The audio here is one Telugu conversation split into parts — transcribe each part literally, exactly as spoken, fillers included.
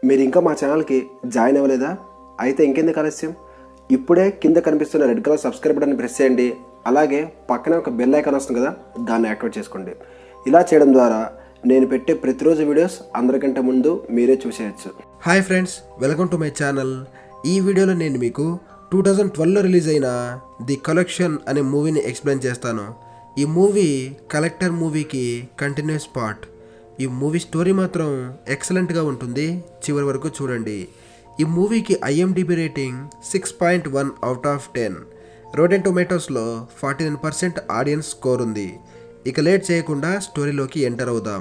మీరు ఇంకా మా ఛానల్కి జాయిన్ అవ్వలేదా? అయితే ఇంకెందుకు ఆలస్యం, ఇప్పుడే కింద కనిపిస్తున్న red colour subscribe button press చేయండి. అలాగే పక్కనే ఒక బెల్ ఐకాన్ వస్తుంది కదా, దాన్ని యాక్టివేట్ చేసుకోండి. ఇలా చేయడం ద్వారా నేను పెట్టే ప్రతిరోజు వీడియోస్ అందరికంటే ముందు మీరే చూసేయచ్చు. Hi friends, welcome to my channel. ఈ వీడియోలో నేను మీకు టూ థౌజండ్ ట్వెల్వ్లో రిలీజ్ అయిన ది కలెక్షన్ అనే మూవీని ఎక్స్ప్లెయిన్ చేస్తాను. ఈ మూవీ కలెక్టర్ మూవీకి కంటిన్యూస్ పార్ట్. ఈ మూవీ స్టోరీ మాత్రం ఎక్సలెంట్గా ఉంటుంది, చివరి వరకు చూడండి. ఈ మూవీకి IMDb rating six point one out of ten. Rotten టొమాటోస్లో forty nine percent audience score ఉంది. ఇక లేట్ చేయకుండా స్టోరీలోకి ఎంటర్ అవుదాం.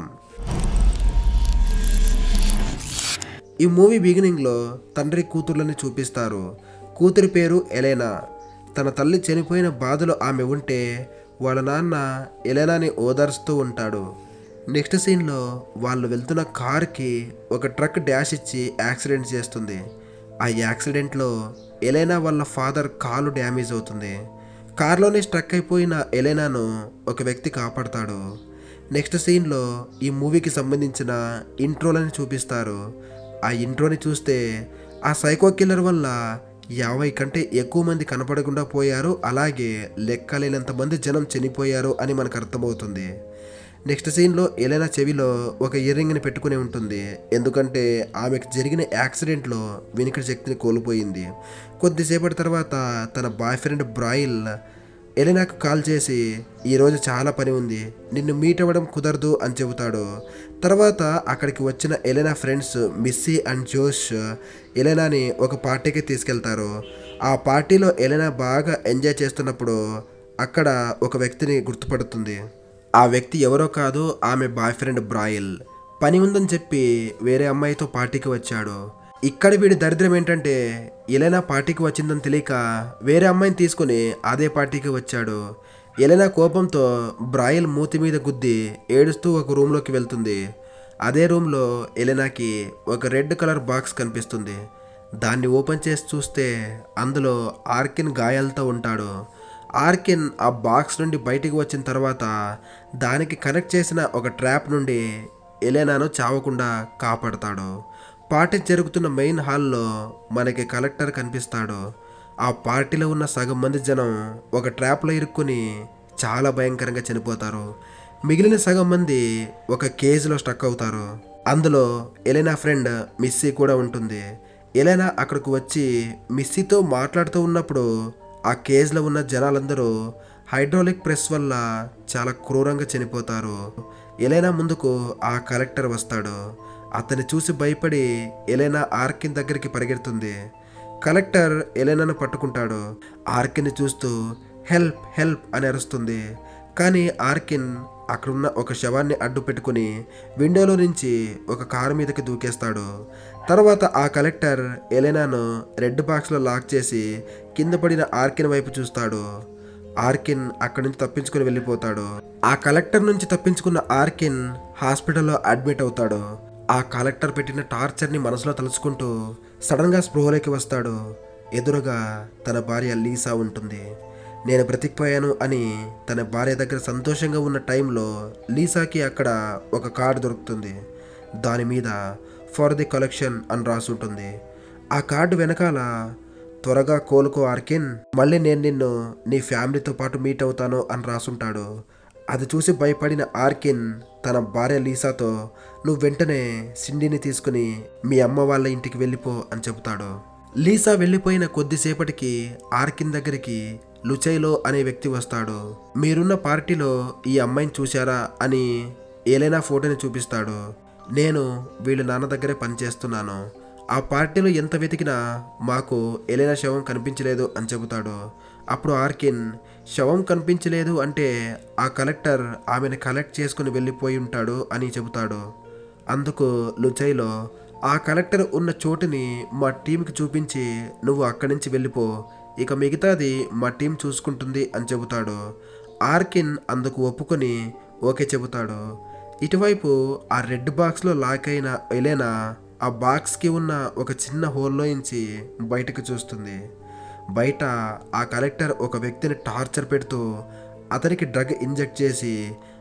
ఈ మూవీ బిగినింగ్లో తండ్రి కూతుర్లని చూపిస్తారు. కూతురి పేరు ఎలెనా. తన తల్లి చనిపోయిన బాధలో ఆమె ఉంటే వాళ్ళ నాన్న ఎలెనాని ఓదార్స్తూ ఉంటాడు. నెక్స్ట్ సీన్లో వాళ్ళు వెళ్తున్న కార్కి ఒక ట్రక్ డ్యాష్ ఇచ్చి యాక్సిడెంట్ చేస్తుంది. ఆ యాక్సిడెంట్లో ఎలెనా వాళ్ళ ఫాదర్ కాలు డ్యామేజ్ అవుతుంది. కార్లోనే స్ట్రక్ అయిపోయిన ఎలెనాను ఒక వ్యక్తి కాపాడతాడు. నెక్స్ట్ సీన్లో ఈ మూవీకి సంబంధించిన ఇంట్రోలని చూపిస్తారు. ఆ ఇంట్రోని చూస్తే ఆ సైకో కిల్లర్ వల్ల యాభై కంటే ఎక్కువ మంది కనపడకుండా పోయారు, అలాగే లెక్కలేనంత మంది జనం చనిపోయారు అని మనకు అర్థమవుతుంది. నెక్స్ట్ సీన్లో ఎలెనా చెవిలో ఒక ఇయర్ రింగ్ని పెట్టుకుని ఉంటుంది, ఎందుకంటే ఆమెకు జరిగిన యాక్సిడెంట్లో వినికిడి శక్తిని కోల్పోయింది. కొద్దిసేపటి తర్వాత తన బాయ్ ఫ్రెండ్ బ్రాయిల్ ఎలెనాకు కాల్ చేసి ఈరోజు చాలా పని ఉంది, నిన్ను మీట్ అవ్వడం కుదరదు అని చెబుతాడు. తర్వాత అక్కడికి వచ్చిన ఎలెనా ఫ్రెండ్స్ మిస్సీ అండ్ జోష్ ఎలెనాని ఒక పార్టీకి తీసుకెళ్తారు. ఆ పార్టీలో ఎలెనా బాగా ఎంజాయ్ చేస్తున్నప్పుడు అక్కడ ఒక వ్యక్తిని గుర్తుపడుతుంది. ఆ వ్యక్తి ఎవరో కాదు, ఆమె బాయ్ ఫ్రెండ్ బ్రాయిల్. పని ఉందని చెప్పి వేరే అమ్మాయితో పార్టీకి వచ్చాడు. ఇక్కడ వీడి దరిద్రం ఏంటంటే ఎలెనా పార్టీకి వచ్చిందని తెలియక వేరే అమ్మాయిని తీసుకుని అదే పార్టీకి వచ్చాడు. ఎలెనా కోపంతో బ్రాయిల్ మూతి మీద గుద్ది ఏడుస్తూ ఒక రూమ్లోకి వెళ్తుంది. అదే రూమ్లో ఎలెనాకి ఒక రెడ్ కలర్ బాక్స్ కనిపిస్తుంది. దాన్ని ఓపెన్ చేసి చూస్తే అందులో ఆర్కిన్ గాయాలతో ఉంటాడు. ఆర్కిన్ ఆ బాక్స్ నుండి బయటికి వచ్చిన తర్వాత దానికి కనెక్ట్ చేసిన ఒక ట్రాప్ నుండి ఎలెనాను చావకుండా కాపాడతాడు. పార్టీ జరుగుతున్న మెయిన్ హాల్లో మనకి కలెక్టర్ కనిపిస్తాడు. ఆ పార్టీలో ఉన్న సగం మంది జనం ఒక ట్రాప్లో ఇరుక్కుని చాలా భయంకరంగా చనిపోతారు. మిగిలిన సగం మంది ఒక కేజ్లో స్టక్ అవుతారు. అందులో ఎలెనా ఫ్రెండ్ మిస్సీ కూడా ఉంటుంది. ఎలెనా అక్కడికి వచ్చి మిస్సీతో మాట్లాడుతూ ఉన్నప్పుడు ఆ కేజ్లో ఉన్న జనాలందరూ హైడ్రాలిక్ ప్రెస్ వల్ల చాలా క్రూరంగా చనిపోతారు. ఎలెనా ముందుకు ఆ కలెక్టర్ వస్తాడు. అతన్ని చూసి భయపడి ఎలెనా ఆర్కిన్ దగ్గరికి పరిగెడుతుంది. కలెక్టర్ ఎలెనాను పట్టుకుంటాడు. ఆర్కిన్ని చూస్తూ హెల్ప్ హెల్ప్ అని అరుస్తుంది. కానీ ఆర్కిన్ అక్కడున్న ఒక శవాన్ని అడ్డు పెట్టుకుని విండోలో నుంచి ఒక కారు మీదకి దూకేస్తాడు. తర్వాత ఆ కలెక్టర్ ఎలెనాను రెడ్ బాక్స్లో లాక్ చేసి కింద పడిన ఆర్కిన్ వైపు చూస్తాడు. ఆర్కిన్ అక్కడి నుంచి తప్పించుకుని వెళ్ళిపోతాడు. ఆ కలెక్టర్ నుంచి తప్పించుకున్న ఆర్కిన్ హాస్పిటల్లో అడ్మిట్ అవుతాడు. ఆ కలెక్టర్ పెట్టిన టార్చర్ని మనసులో తలుచుకుంటూ సడన్గా స్పృహలోకి వస్తాడు. ఎదురుగా తన భార్య లీసా ఉంటుంది. నేను బ్రతికిపోయాను అని తన భార్య దగ్గర సంతోషంగా ఉన్న టైంలో లీసాకి అక్కడ ఒక కార్డు దొరుకుతుంది. దాని మీద ఫర్ ది కలెక్షన్ అని రాసి ఉంటుంది. ఆ కార్డు వెనకాల త్వరగా కోలుకో ఆర్కిన్, మళ్ళీ నేను నిన్ను నీ ఫ్యామిలీతో పాటు మీట్ అవుతాను అని రాసుంటాడు. అది చూసి భయపడిన ఆర్కిన్ తన భార్య లీసాతో నువ్వు వెంటనే సిండీని తీసుకుని మీ అమ్మ వాళ్ళ ఇంటికి వెళ్ళిపో అని చెబుతాడు. లీసా వెళ్ళిపోయిన కొద్దిసేపటికి ఆర్కిన్ దగ్గరికి లుచైలో అనే వ్యక్తి వస్తాడు. మీరున్న పార్టీలో ఈ అమ్మాయిని చూశారా అని ఎలెనా ఫోటోని చూపిస్తాడు. నేను వీళ్ళ నాన్న దగ్గరే పనిచేస్తున్నాను, ఆ పార్టీలో ఎంత వెతికినా మాకు ఎలెనా శవం కనిపించలేదు అని చెబుతాడు. అప్పుడు ఆర్కిన్ శవం కనిపించలేదు అంటే ఆ కలెక్టర్ ఆమెను కలెక్ట్ చేసుకుని వెళ్ళిపోయి ఉంటాడు అని చెబుతాడు. అందుకు లుచైలో ఆ కలెక్టర్ ఉన్న చోటుని మా టీంకి చూపించి నువ్వు అక్కడి నుంచి వెళ్ళిపో, ఇక మిగతాది మా టీం చూసుకుంటుంది అని చెబుతాడు. ఆర్కిన్ అందుకు ఒప్పుకొని ఓకే చెబుతాడు. ఇటువైపు ఆ రెడ్ బాక్స్లో లాక్ అయిన ఎలెనా ఆ బాక్స్కి ఉన్న ఒక చిన్న హోల్లోంచి బయటకు చూస్తుంది. బయట ఆ కలెక్టర్ ఒక వ్యక్తిని టార్చర్ పెడుతూ అతనికి డ్రగ్ ఇంజెక్ట్ చేసి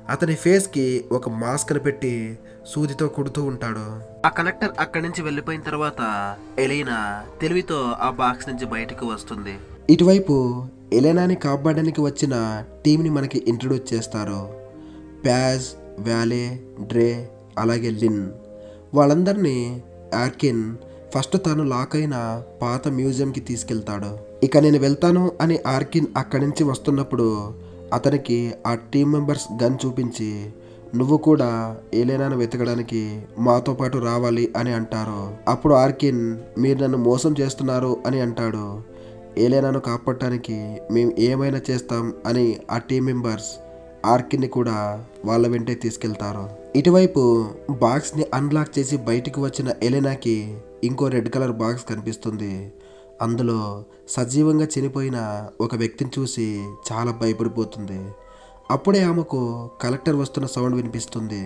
అతని ఫేస్కి ఒక మాస్క్ని పెట్టి సూదితో కుడుతూ ఉంటాడు. ఆ కలెక్టర్ అక్కడి నుంచి వెళ్ళిపోయిన తర్వాత ఎలీనా తెలివితో ఆ బాక్స్ నుంచి బయటకు వస్తుంది. ఇటువైపు ఎలెనాని కాపాడడానికి వచ్చిన టీంని మనకి ఇంట్రడ్యూస్ చేస్తారు. ప్యాజ్, వ్యాలే, డ్రే అలాగే లిన్. వాళ్ళందరినీ ఆర్కిన్ ఫస్ట్ తను లాక్ అయిన పాత మ్యూజియంకి తీసుకెళ్తాడు. ఇక నేను వెళ్తాను అని ఆర్కిన్ అక్కడి నుంచి వస్తున్నప్పుడు అతనికి ఆ టీం మెంబర్స్ గన్ చూపించి నువ్వు కూడా ఎలెనాను వెతకడానికి మాతో పాటు రావాలి అని అంటారు. అప్పుడు ఆర్కిన్ మీరు నన్ను మోసం చేస్తున్నారు అని అంటాడు. ఎలెనాను కాపాడటానికి మేము ఏమైనా చేస్తాం అని ఆ టీం మెంబర్స్ ఆర్కిన్ని కూడా వాళ్ళ వెంటే తీసుకెళ్తారు. ఇటువైపు బాక్స్ని అన్లాక్ చేసి బయటికి వచ్చిన ఎలెనాకి ఇంకో రెడ్ కలర్ బాక్స్ కనిపిస్తుంది. అందులో సజీవంగా చనిపోయిన ఒక వ్యక్తిని చూసి చాలా భయపడిపోతుంది. అప్పుడే ఆమెకు కలెక్టర్ వస్తున్న సౌండ్ వినిపిస్తుంది.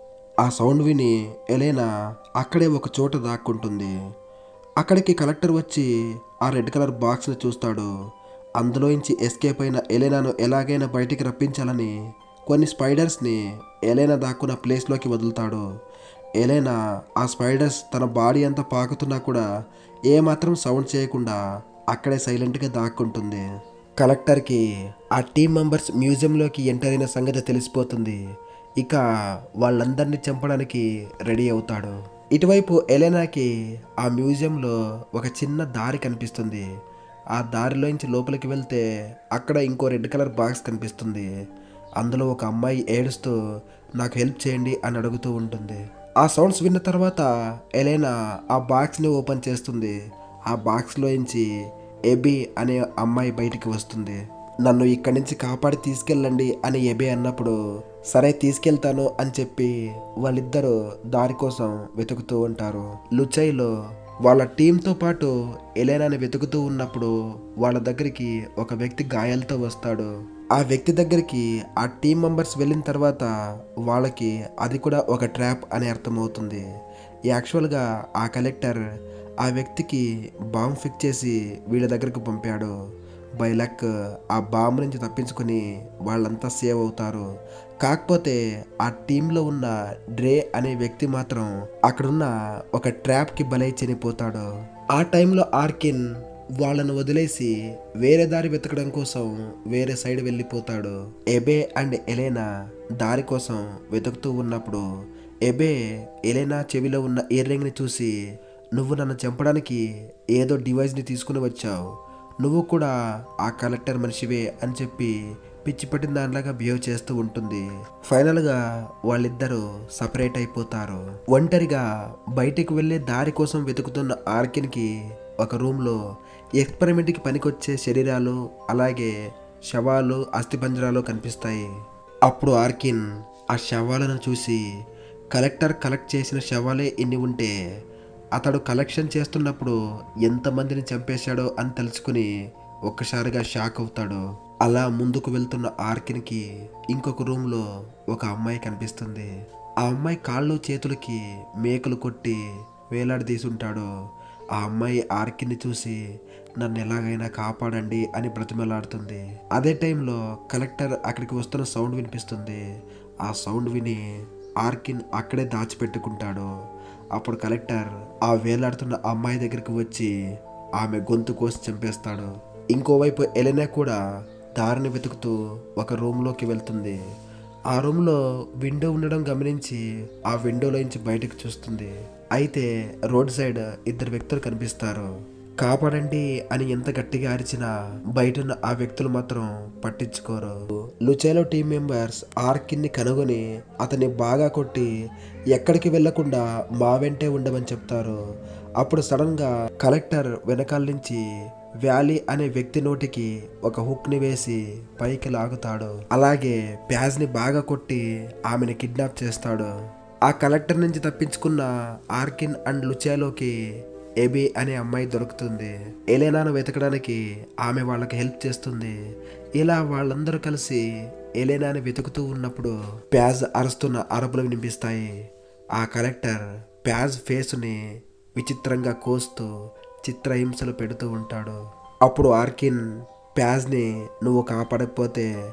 ఆ సౌండ్ విని ఎలెనా అక్కడే ఒక చోట దాక్కుంటుంది. అక్కడికి కలెక్టర్ వచ్చి ఆ రెడ్ కలర్ బాక్స్ని చూస్తాడు. అందులోంచి ఎస్కేప్ అయిన ఎలెనాను ఎలాగైనా బయటికి రప్పించాలని కొన్ని స్పైడర్స్ని ఎలెనా దాక్కున్న ప్లేస్లోకి వదులుతాడు. ఎలెనా ఆ స్పైడర్స్ తన బాడీ అంతా పాకుతున్నా కూడా ఏమాత్రం సౌండ్ చేయకుండా అక్కడే సైలెంట్గా దాక్కుంటుంది. కలెక్టర్కి ఆ టీం మెంబర్స్ మ్యూజియంలోకి ఎంటర్ అయిన సంగతి తెలిసిపోతుంది. ఇక వాళ్ళందరినీ చంపడానికి రెడీ అవుతాడు. ఇటువైపు ఎలెనాకి ఆ మ్యూజియంలో ఒక చిన్న దారి కనిపిస్తుంది. ఆ దారిలోంచి లోపలికి వెళ్తే అక్కడ ఇంకో రెడ్ కలర్ బాక్స్ కనిపిస్తుంది. అందులో ఒక అమ్మాయి ఏడుస్తూ నాకు హెల్ప్ చేయండి అని అడుగుతూ ఉంటుంది. ఆ సౌండ్స్ విన్న తర్వాత ఎలెనా ఆ బాక్స్ని ఓపెన్ చేస్తుంది. ఆ బాక్స్లోంచి ఎబీ అనే అమ్మాయి బయటికి వస్తుంది. నన్ను ఇక్కడి నుంచి కాపాడి తీసుకెళ్ళండి అని ఎబీ అన్నప్పుడు సరే తీసుకెళ్తాను అని చెప్పి వాళ్ళిద్దరూ దారి కోసం వెతుకుతూ ఉంటారు. లుచైలో వాళ్ళ టీంతో పాటు ఎలెనాని వెతుకుతూ ఉన్నప్పుడు వాళ్ళ దగ్గరికి ఒక వ్యక్తి గాయాలతో వస్తాడు. ఆ వ్యక్తి దగ్గరికి ఆ టీం మెంబర్స్ వెళ్ళిన తర్వాత వాళ్ళకి అది కూడా ఒక ట్రాప్ అని అర్థమవుతుంది. యాక్చువల్గా ఆ కలెక్టర్ ఆ వ్యక్తికి బాంబ్ ఫిక్స్ చేసి వీళ్ళ దగ్గరకు పంపాడు. బై లక్ ఆ బాంబు నుంచి తప్పించుకొని వాళ్ళంతా సేవ్ అవుతారు. కాకపోతే ఆ టీంలో ఉన్న డ్రే అనే వ్యక్తి మాత్రం అక్కడున్న ఒక ట్రాప్కి బలై చనిపోతాడు. ఆ టైంలో ఆర్కిన్ వాళ్ళను వదిలేసి వేరే దారి వెతకడం కోసం వేరే సైడ్ వెళ్ళిపోతాడు. ఎబే అండ్ ఎలెనా దారి కోసం వెతుకుతూ ఉన్నప్పుడు ఎబే ఎలెనా చెవిలో ఉన్న ఇయర్ రింగ్ని చూసి నువ్వు నన్ను చంపడానికి ఏదో డివైస్ని తీసుకుని వచ్చావు, నువ్వు కూడా ఆ కలెక్టర్ మనిషివే అని చెప్పి పిచ్చి పట్టిన దానిలాగా బిహేవ్ చేస్తూ ఉంటుంది. ఫైనల్గా వాళ్ళిద్దరూ సపరేట్ అయిపోతారు. ఒంటరిగా బయటికి వెళ్ళే దారి కోసం వెతుకుతున్న ఆర్కిన్కి ఒక రూమ్లో ఎక్స్పెరిమెంట్కి పనికొచ్చే శరీరాలు అలాగే శవాలు అస్థిపంజరాలు కనిపిస్తాయి. అప్పుడు ఆర్కిన్ ఆ శవాలను చూసి కలెక్టర్ కలెక్ట్ చేసిన శవాలే ఇన్ని ఉంటే అతడు కలెక్షన్ చేస్తున్నప్పుడు ఎంతమందిని చంపేశాడో అని తెలుసుకుని ఒక్కసారిగా షాక్ అవుతాడు. అలా ముందుకు వెళ్తున్న ఆర్కిన్కి ఇంకొక రూమ్లో ఒక అమ్మాయి కనిపిస్తుంది. ఆ అమ్మాయి కాళ్ళు చేతులకి మేకలు కొట్టి వేలాడదీసుంటాడు. ఆ అమ్మాయి ఆర్కిన్ని చూసి నన్ను ఎలాగైనా కాపాడండి అని బ్రతిమలాడుతుంది. అదే టైంలో కలెక్టర్ అక్కడికి వస్తున్న సౌండ్ వినిపిస్తుంది. ఆ సౌండ్ విని ఆర్కిన్ అక్కడే దాచిపెట్టుకుంటాడు. అప్పుడు కలెక్టర్ ఆ వేలాడుతున్న అమ్మాయి దగ్గరికి వచ్చి ఆమె గొంతు కోసి చంపేస్తాడు. ఇంకోవైపు ఎలెనా కూడా దారిని వెతుకుతూ ఒక రూమ్లోకి వెళ్తుంది. ఆ రూమ్లో విండో ఉండడం గమనించి ఆ విండోలోంచి బయటకు చూస్తుంది. అయితే రోడ్ సైడ్ ఇద్దరు వ్యక్తులు కనిపిస్తారు. కాపాడండి అని ఎంత గట్టిగా అరిచినా బయటున్న ఆ వ్యక్తులు మాత్రం పట్టించుకోరు. లుచైలో టీం మెంబర్స్ ఆర్కిన్ని కనుగొని అతన్ని బాగా కొట్టి ఎక్కడికి వెళ్లకుండా మా వెంటే ఉండమని చెప్తారు. అప్పుడు సడన్గా కలెక్టర్ వెనకాల నుంచి వ్యాలీ అనే వ్యక్తి నోటికి ఒక హుక్ని వేసి పైకి లాగుతాడు. అలాగే ప్యాజ్ని బాగా కొట్టి ఆమెను కిడ్నాప్ చేస్తాడు. ఆ కలెక్టర్ నుంచి తప్పించుకున్న ఆర్కిన్ అండ్ లుచైలోకి ఎబీ అనే అమ్మాయి దొరుకుతుంది. ఎలెనాను వెతకడానికి ఆమె వాళ్ళకి హెల్ప్ చేస్తుంది. ఇలా వాళ్ళందరూ కలిసి ఎలెనాని వెతుకుతూ ఉన్నప్పుడు ప్యాజ్ అరుస్తున్న అరుపులు వినిపిస్తాయి. ఆ కలెక్టర్ ప్యాజ్ ఫేస్ని విచిత్రంగా కోస్తూ చిత్రహింసలు పెడుతూ ఉంటాడు. అప్పుడు ఆర్కిన్ ప్యాజ్ని నువ్వు కాపాడకపోతే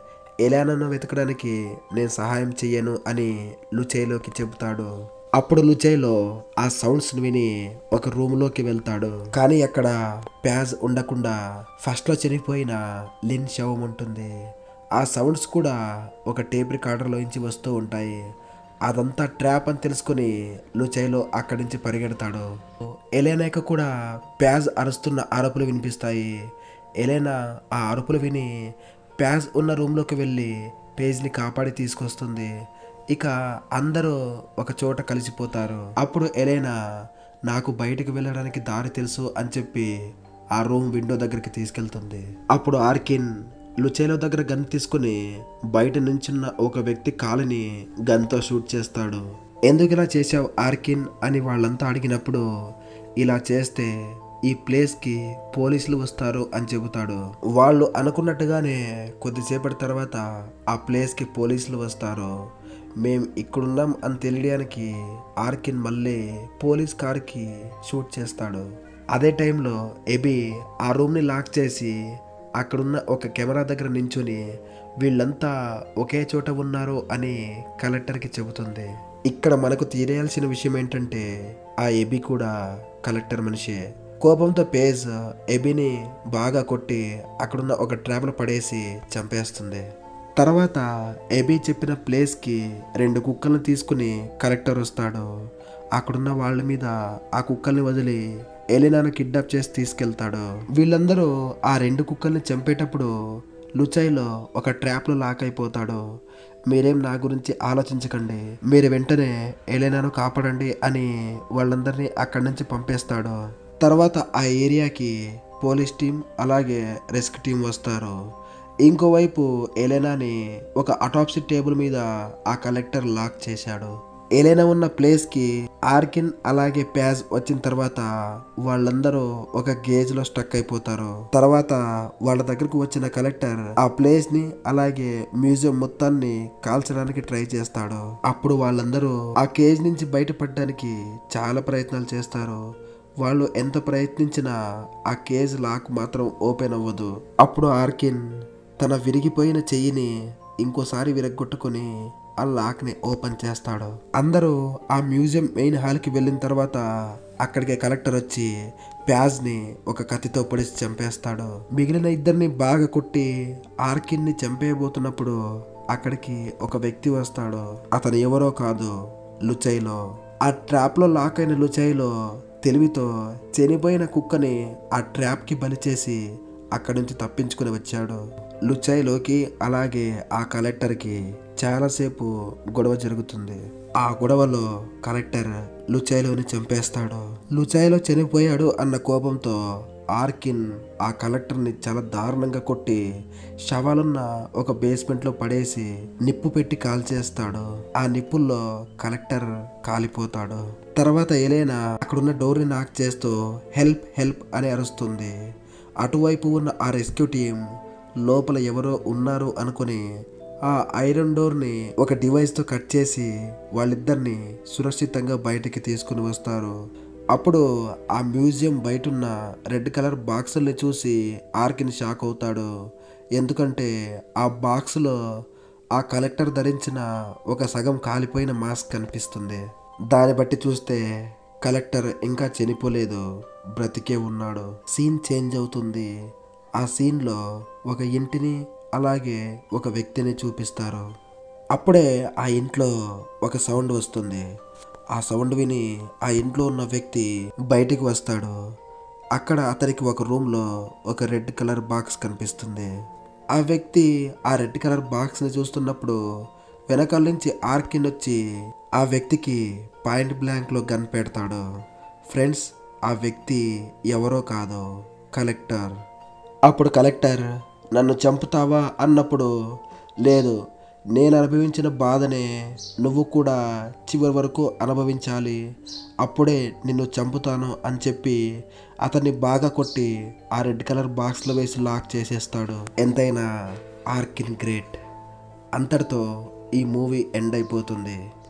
ఎలానో వెతకడానికి నేను సహాయం చెయ్యను అని లుచైలోకి చెబుతాడు. అప్పుడు లుచైలో ఆ సౌండ్స్ విని ఒక రూమ్లోకి వెళ్తాడు. కానీ అక్కడ ప్యాజ్ ఉండకుండా ఫస్ట్లో చనిపోయిన లిన్ శవం ఉంటుంది. ఆ సౌండ్స్ కూడా ఒక టేప్ రికార్డర్లోంచి వస్తూ ఉంటాయి. అదంతా ట్రాప్ అని తెలుసుకుని లుచైలో అక్కడి నుంచి పరిగెడతాడు. ఎలెనాకి కూడా ప్యాజ్ అరుస్తున్న అరుపులు వినిపిస్తాయి. ఎలెనా ఆ అరుపులు విని ప్యాజ్ ఉన్న రూమ్లోకి వెళ్ళి పేజ్ని కాపాడి తీసుకొస్తుంది. ఇక అందరూ ఒక చోట కలిసిపోతారు. అప్పుడు ఎలెనా నాకు బయటికి వెళ్ళడానికి దారి తెలుసు అని చెప్పి ఆ రూమ్ విండో దగ్గరికి తీసుకెళ్తుంది. అప్పుడు ఆర్కిన్ లుచైలో దగ్గర గన్ తీసుకుని బయట నుంచున్న ఒక వ్యక్తి కాలుని గన్తో షూట్ చేస్తాడు. ఎందుకు ఇలా చేశావు ఆర్కిన్ అని వాళ్ళంతా అడిగినప్పుడు ఇలా చేస్తే ఈ ప్లేస్కి పోలీసులు వస్తారు అని చెబుతాడు. వాళ్ళు అనుకున్నట్టుగానే కొద్దిసేపటి తర్వాత ఆ ప్లేస్కి పోలీసులు వస్తారు. మేం ఇక్కడున్నాం అని తెలియడానికి ఆర్కిన్ మళ్ళీ పోలీస్ కార్కి షూట్ చేస్తాడు. అదే టైంలో ఎబీ ఆ రూమ్ని లాక్ చేసి అక్కడున్న ఒక కెమెరా దగ్గర నించుని వీళ్ళంతా ఒకే చోట ఉన్నారు అని కలెక్టర్కి చెబుతుంది. ఇక్కడ మనకు తెలియాల్సిన విషయం ఏంటంటే ఆ ఎబీ కూడా కలెక్టర్ మనిషే. కోపంతో పేజ్ ఎబీని బాగా కొట్టి అక్కడున్న ఒక ట్రాప్లో పడేసి చంపేస్తుంది. తర్వాత ఎబీ చెప్పిన ప్లేస్కి రెండు కుక్కలను తీసుకుని కలెక్టర్ వస్తాడు. అక్కడున్న వాళ్ళ మీద ఆ కుక్కల్ని వదిలి ఎలెనాను కిడ్నాప్ చేసి తీసుకెళ్తాడు. వీళ్ళందరూ ఆ రెండు కుక్కల్ని చంపేటప్పుడు లుచైలో ఒక ట్రాప్లో లాక్ అయిపోతాడు. మీరేం నా గురించి ఆలోచించకండి, మీరు వెంటనే ఎలెనాను కాపాడండి అని వాళ్ళందరినీ అక్కడి నుంచి పంపేస్తాడు. తర్వాత ఆ ఏరియాకి పోలీస్ టీం అలాగే రెస్క్యూ టీం వస్తారు. ఇంకోవైపు ఎలెనాని ఒక అటాప్సీ టేబుల్ మీద ఆ కలెక్టర్ లాక్ చేశాడు. ఎలెనా ఉన్న ప్లేస్కి ఆర్కిన్ అలాగే ప్యాజ్ వచ్చిన తర్వాత వాళ్ళందరూ ఒక గేజ్లో స్టక్ అయిపోతారు. తర్వాత వాళ్ళ దగ్గరకు వచ్చిన కలెక్టర్ ఆ ప్లేస్ని అలాగే మ్యూజియం మొత్తాన్ని కాల్చడానికి ట్రై చేస్తాడు. అప్పుడు వాళ్ళందరూ ఆ కేజ్ నుంచి బయటపడడానికి చాలా ప్రయత్నాలు చేస్తారు. వాళ్ళు ఎంత ప్రయత్నించినా ఆ కేజ్ లాక్ మాత్రం ఓపెన్ అవ్వదు. అప్పుడు ఆర్కిన్ తన విరిగిపోయిన చెయ్యిని ఇంకోసారి విరగ్గొట్టుకుని ఆ లాక్ని ఓపెన్ చేస్తాడు. అందరూ ఆ మ్యూజియం మెయిన్ హాల్కి వెళ్ళిన తర్వాత అక్కడికి కలెక్టర్ వచ్చి ప్యాజ్ని ఒక కత్తితో పొడిచి చంపేస్తాడు. మిగిలిన ఇద్దరిని బాగా కొట్టి ఆర్కిన్ని చంపేయబోతున్నప్పుడు అక్కడికి ఒక వ్యక్తి వస్తాడు. అతను ఎవరో కాదు, లుచైలో. ఆ ట్రాప్లో లాక్ అయిన లుచైలో తెలివితో చనిపోయిన కుక్కని ఆ ట్రాప్కి బలి చేసి అక్కడి నుంచి తప్పించుకుని వచ్చాడు. లుచైలోకి అలాగే ఆ కలెక్టర్కి చాలాసేపు గొడవ జరుగుతుంది. ఆ గొడవలో కలెక్టర్ లుచైలోని చంపేస్తాడు. లుచైలో చనిపోయాడు అన్న కోపంతో ఆర్కిన్ ఆ కలెక్టర్ని చాలా దారుణంగా కొట్టి శవాలున్న ఒక బేస్మెంట్లో పడేసి నిప్పు పెట్టి కాల్చేస్తాడు. ఆ నిప్పుల్లో కలెక్టర్ కాలిపోతాడు. తర్వాత ఎలెనా అక్కడున్న డోర్ని నాక్ చేస్తూ హెల్ప్ హెల్ప్ అని అరుస్తుంది. అటువైపు ఉన్న ఆ రెస్క్యూ టీం లోపల ఎవరో ఉన్నారు అనుకుని ఆ ఐరన్ డోర్ని ఒక డివైస్తో కట్ చేసి వాళ్ళిద్దరిని సురక్షితంగా బయటికి తీసుకుని వస్తారు. అప్పుడు ఆ మ్యూజియం బయటున్న రెడ్ కలర్ బాక్సుల్ని చూసి ఆర్కిన్ షాక్ అవుతాడు. ఎందుకంటే ఆ బాక్స్లో ఆ కలెక్టర్ ధరించిన ఒక సగం కాలిపోయిన మాస్క్ కనిపిస్తుంది. దాన్ని బట్టి చూస్తే కలెక్టర్ ఇంకా చనిపోలేదు, బ్రతికే ఉన్నాడు. సీన్ చేంజ్ అవుతుంది. ఆ సీన్లో ఒక ఇంటిని అలాగే ఒక వ్యక్తిని చూపిస్తారు. అప్పుడే ఆ ఇంట్లో ఒక సౌండ్ వస్తుంది. ఆ సౌండ్ విని ఆ ఇంట్లో ఉన్న వ్యక్తి బయటికి వస్తాడు. అక్కడ అతనికి ఒక రూమ్లో ఒక రెడ్ కలర్ బాక్స్ కనిపిస్తుంది. ఆ వ్యక్తి ఆ రెడ్ కలర్ బాక్స్ని చూస్తున్నప్పుడు వెనకాల నుంచి ఆర్కిన్ వచ్చి ఆ వ్యక్తికి పాయింట్ బ్లాంక్లో గన్ పెడతాడు. ఫ్రెండ్స్, ఆ వ్యక్తి ఎవరో కాదు, కలెక్టర్. అప్పుడు కలెక్టర్ నన్ను చంపుతావా అన్నప్పుడు, లేదు, నేను అనుభవించిన బాధనే నువ్వు కూడా చివరి వరకు అనుభవించాలి, అప్పుడే నిన్ను చంపుతాను అని చెప్పి అతన్ని బాగా కొట్టి ఆ రెడ్ కలర్ బాక్స్లో వేసి లాక్ చేసేస్తాడు. ఎంతైనా ఆర్కిన్ గ్రేట్. అంతటితో ఈ మూవీ ఎండ్ అయిపోతుంది.